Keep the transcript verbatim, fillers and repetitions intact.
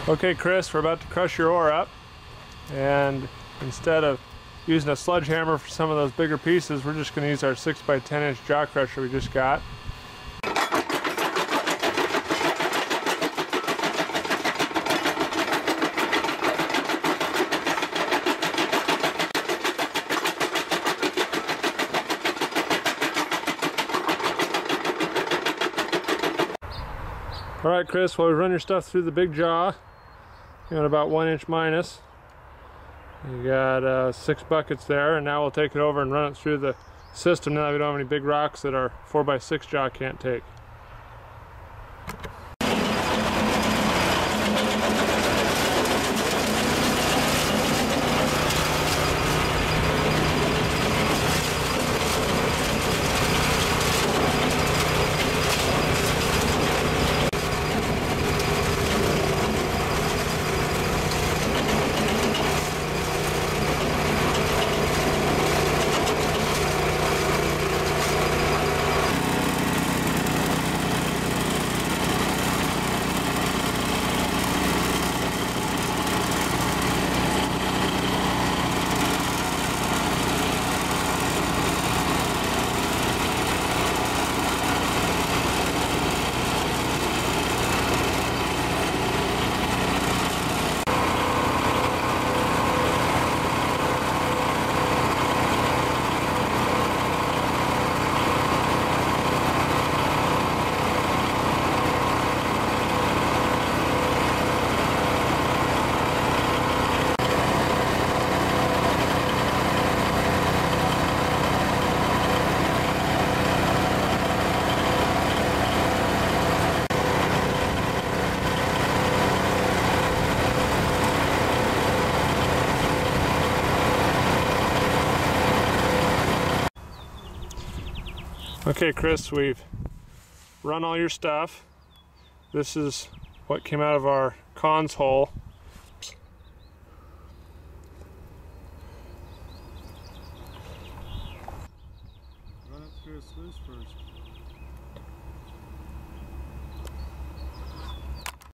Okay, Chris, we're about to crush your ore up, and instead of using a sledgehammer for some of those bigger pieces, we're just going to use our six by ten inch jaw crusher we just got. All right, Chris, while we run your stuff through the big jaw, you got about one inch minus. You got uh, six buckets there, and now we'll take it over and run it through the system now that we don't have any big rocks that our four by six jaw can't take. Okay, Chris, we've run all your stuff. This is what came out of our cons hole. Run it through a sluice first.